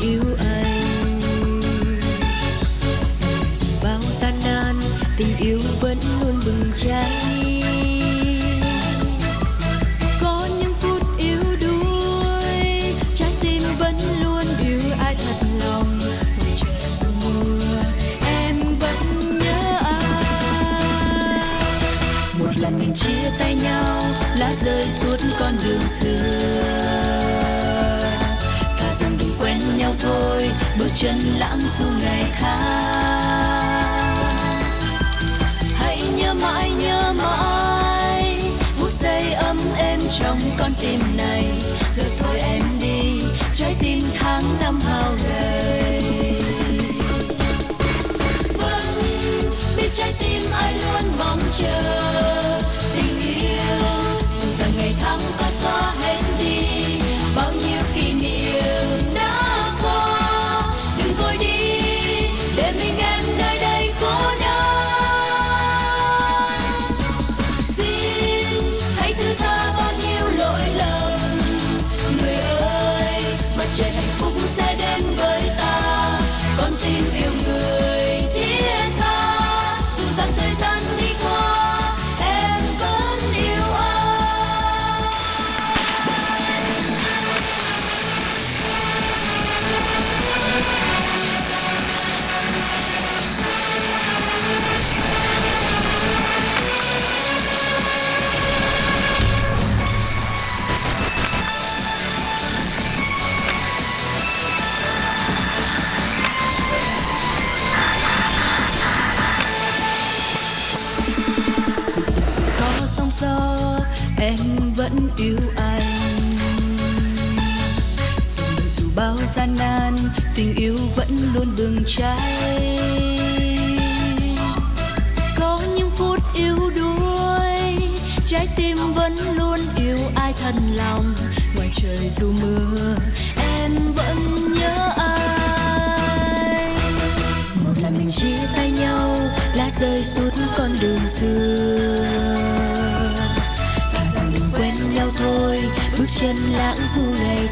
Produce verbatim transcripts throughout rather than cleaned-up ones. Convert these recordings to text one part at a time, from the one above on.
yêu anh. Dù bao gian nan, tình yêu vẫn luôn bừng cháy. Có những phút yếu đuối, trái tim vẫn luôn yêu ai thật lòng. Hồi trời dù mưa, em vẫn nhớ ai. Một lần mình chia tay nhau, lá rơi suốt con đường xưa. Thà rằng đừng quen nhau thôi, bước chân lãng du ngày tháng. Hãy nhớ mãi nhớ mãi phút giây ấm êm trong con tim này. Giờ thôi em đi, trái tim tháng năm hao gầy. Vẫn biết trái tim ai luôn mong chờ tình yêu, dù rằng ngày tháng có xóa hết đi bao nhiêu kỷ niệm đã qua. Đừng vội đi để mình em nơi đây cô đơn. Xin hãy thứ tha bao nhiêu lỗi lầm. Người ơi, mặt trời hạnh phúc sẽ đến với ta. Con tim yêu người thiết tha, dù rằng thời gian đi qua em vẫn yêu anh. Có sóng gió em vẫn yêu anh. Dù dù bao gian nan, tình yêu vẫn luôn bừng cháy. Có những phút yếu đuối, trái tim vẫn luôn yêu ai thật lòng. Ngoài trời dù mưa, em vẫn nhớ ai. Một lần mình chia tay nhau, lá rơi suốt con đường xưa. Thà rằng đừng quen nhau thôi, bước chân lãng du ngày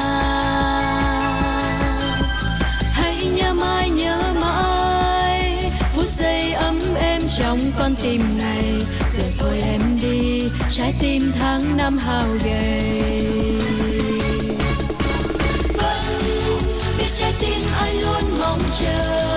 tháng. Hãy nhớ mãi nhớ mãi phút giây ấm êm trong con tim này. Giờ thôi em đi, trái tim tháng năm hao gầy. Vẫn biết trái tim ai luôn mong chờ